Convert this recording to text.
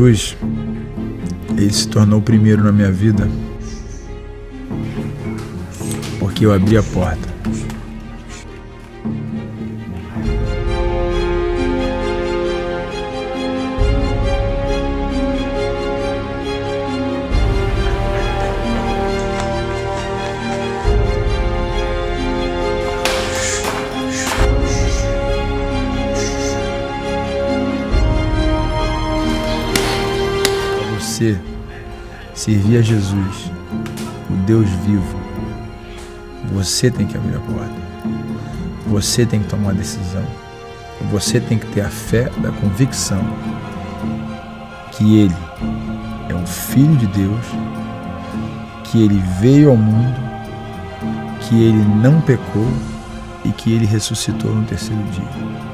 Jesus, ele se tornou o primeiro na minha vida porque eu abri a porta. Você servir a Jesus, o Deus vivo, você tem que abrir a porta. Você tem que tomar uma decisão. Você tem que ter a fé da convicção que Ele é o Filho de Deus, que Ele veio ao mundo, que Ele não pecou e que Ele ressuscitou no terceiro dia.